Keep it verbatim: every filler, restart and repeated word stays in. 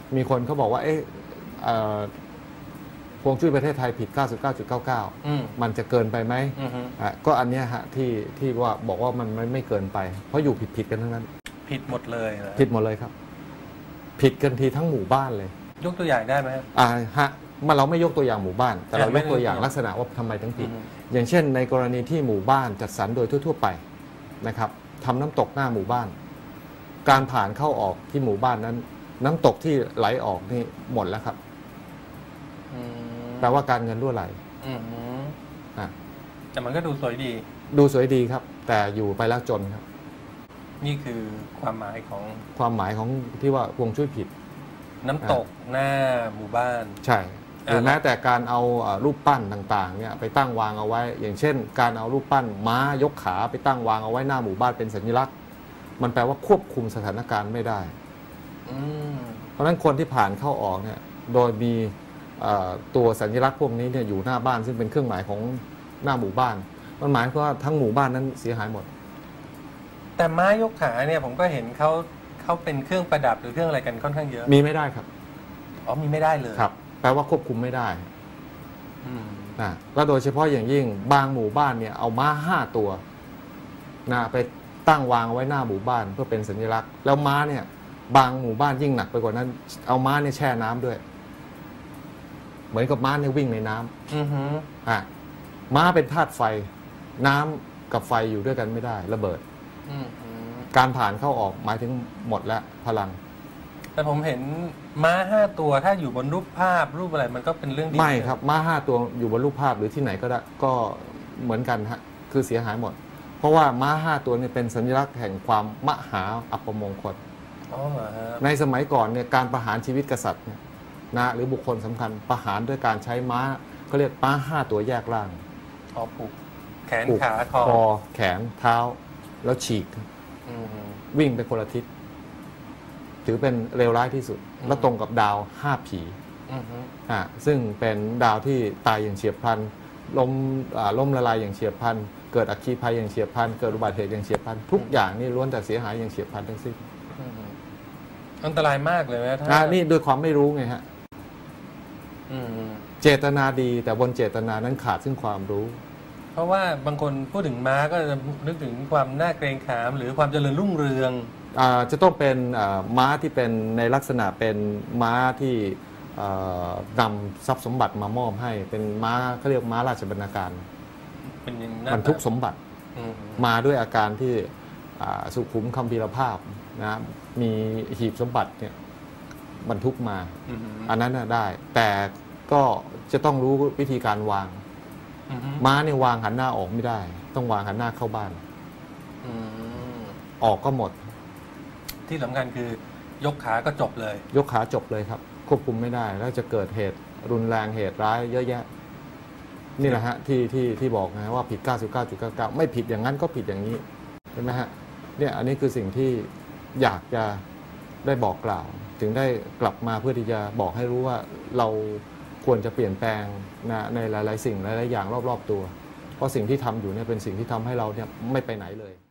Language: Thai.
มีคนเขาบอกว่าเอ๊ะฮวงจุ้ยประเทศไทยผิด เก้าสิบเก้าจุดเก้าเก้า มันจะเกินไปไหมก็อันนี้ฮะที่ที่ว่าบอกว่ามันไม่เกินไปเพราะอยู่ผิดผิดกันทั้งนั้นผิดหมดเลยผิดหมดเลยครับผิดกันทีทั้งหมู่บ้านเลยยกตัวอย่างได้ไหมอ่าฮะมาเราไม่ยกตัวอย่างหมู่บ้านแต่เรายกตัวอย่างลักษณะว่าทำไมถึงผิดอย่างเช่นในกรณีที่หมู่บ้านจัดสรรโดยทั่วๆไปนะครับทำน้ำตกหน้าหมู่บ้านการผ่านเข้าออกที่หมู่บ้านนั้นน้ำตกที่ไหลออกนี่หมดแล้วครับแปลว่าการเงินรั่วไหลแต่มันก็ดูสวยดีดูสวยดีครับแต่อยู่ไปแล้วจนครับนี่คือความหมายของความหมายของที่ว่าฮวงจุ้ยผิดน้ำตกหน้าหมู่บ้านใช่หรือแม้แต่การเอารูปปั้นต่างๆเนี่ยไปตั้งวางเอาไว้อย่างเช่นการเอารูปปั้นม้ายกขาไปตั้งวางเอาไว้หน้าหมู่บ้านเป็นสัญลักษณ์มันแปลว่าควบคุมสถานการณ์ไม่ได้เพราะฉะนั้นคนที่ผ่านเข้าออกเนี่ยโดยมีตัวสัญลักษณ์พวกนี้เนี่ยอยู่หน้าบ้านซึ่งเป็นเครื่องหมายของหน้าหมู่บ้านมันหมายความว่าทั้งหมู่บ้านนั้นเสียหายหมดแต่ม้ายกขาเนี่ยผมก็เห็นเขาเขาเป็นเครื่องประดับหรือเครื่องอะไรกันค่อนข้างเยอะมีไม่ได้ครับอ๋อมีไม่ได้เลยครับแปลว่าควบคุมไม่ได้นะแล้วโดยเฉพาะอย่างยิ่งบางหมู่บ้านเนี่ยเอาม้าห้าตัวนะไปตั้งวางไว้หน้าหมู่บ้านเพื่อเป็นสัญลักษณ์แล้วม้าเนี่ยบางหมู่บ้านยิ่งหนักไปกว่านั้นเอาม้าเนี่ยแช่น้ำด้วยเหมือนกับม้าเนี่ยวิ่งในน้ำอือฮึอ่ะม้าเป็นธาตุไฟน้ำกับไฟอยู่ด้วยกันไม่ได้ระเบิดการผ่านเข้าออกหมายถึงหมดแล้วพลังแต่ผมเห็นม้าห้าตัวถ้าอยู่บนรูปภาพรูปอะไรมันก็เป็นเรื่องดีไม่ครับม้าห้าตัวอยู่บนรูปภาพหรือที่ไหนก็ได้ก็เหมือนกันฮะคือเสียหายหมดเพราะว่าม้าห้าตัวนี่เป็นสัญลักษณ์แห่งความมหาอัปมงคลในสมัยก่อนเนี่ยการประหารชีวิตกษัตริย์เนี่ยนะหรือบุคคลสำคัญประหารด้วยการใช้ม้าก็เรียกม้าห้าตัวแยกร่างอ๋อผูกแขนขาคอคอแขนเท้าแล้วฉีกวิ่งไปคนละทิศถือเป็นเลวร้ายที่สุดและตรงกับดาวห้าผีอ่าซึ่งเป็นดาวที่ตายอย่างเฉียบพลันล้มล้มละลายอย่างเฉียบพลันเกิดอัคคีภัยอย่างเฉียบพลันเกิดอุบัติเหตุอย่างเฉียบพลันทุกอย่างนี่ล้วนแต่เสียหายอย่างเฉียบพลันทั้งสิ้นอันตรายมากเลยนะถ้านี่ด้วยความไม่รู้ไงฮะเจตนาดีแต่บนเจตนานั้นขาดซึ่งความรู้เพราะว่าบางคนพูดถึงม้าก็จะนึกถึงความน่าเกรงขามหรือความเจริญรุ่งเรืองจะต้องเป็นม้าที่เป็นในลักษณะเป็นม้าที่นำทรัพย์สมบัติมามอบให้เป็นม้าเขาเรียกม้าราชบรรณาการบรรทุกสมบัติมาด้วยอาการที่สุขุมคัมภีรภาพนะมีหีบสมบัติเนี่ยบรรทุกมาอันนั้นได้แต่ก็จะต้องรู้วิธีการวางม้าเนี่ยวางหันหน้าออกไม่ได้ต้องวางหันหน้าเข้าบ้านออกก็หมดที่สำคัญคือยกขาก็จบเลยยกขาจบเลยครับควบคุมไม่ได้แล้วจะเกิดเหตุรุนแรงเหตุร้ายเยอะแยะนี่แหละฮะที่ที่ที่บอกนะว่าผิด เก้าสิบเก้าจุดเก้าเก้า ไม่ผิดอย่างนั้นก็ผิดอย่างนี้ใช่ไหมฮะเนี่ยอันนี้คือสิ่งที่อยากจะได้บอกกล่าวถึงได้กลับมาเพื่อที่จะบอกให้รู้ว่าเราควรจะเปลี่ยนแปลงนะในหลายๆสิ่งหลายๆอย่างรอบๆตัวเพราะสิ่งที่ทำอยู่เนี่ยเป็นสิ่งที่ทำให้เราเนี่ยไม่ไปไหนเลย